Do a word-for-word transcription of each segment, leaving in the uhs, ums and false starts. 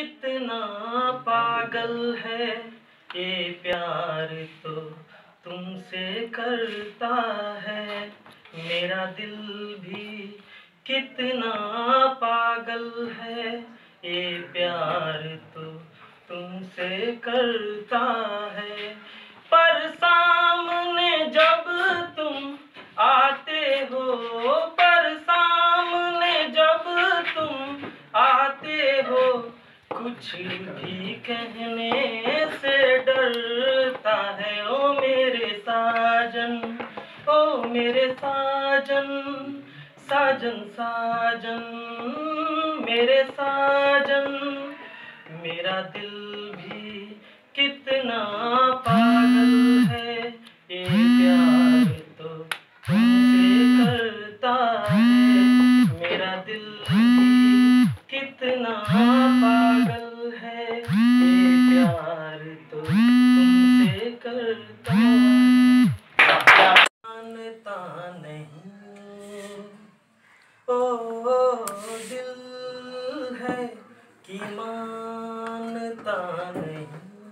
कितना पागल है ये प्यार तो तुमसे करता है। मेरा दिल भी कितना पागल है ये प्यार तो तुमसे करता है। पर सामने जब तुम आते हो, पर सामने जब तुम आते हो, कुछ भी कहने से डरता है। ओ मेरे साजन, ओ मेरे साजन, साजन साजन मेरे साजन। मेरा दिल भी कितना पागल है ये प्यार तो तुमसे करता है। मेरा दिल भी कितना पागल है ये प्यार तो तुमसे करता है। जानता नहीं ओ, ओ दिल है कि मानता नहीं।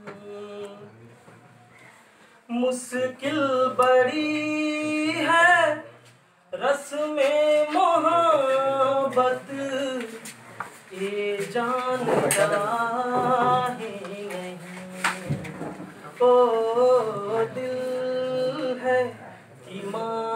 मुश्किल बड़ी है रस्में मोहब्बत, ये जानता ही नहीं। ओ दिल है कि मां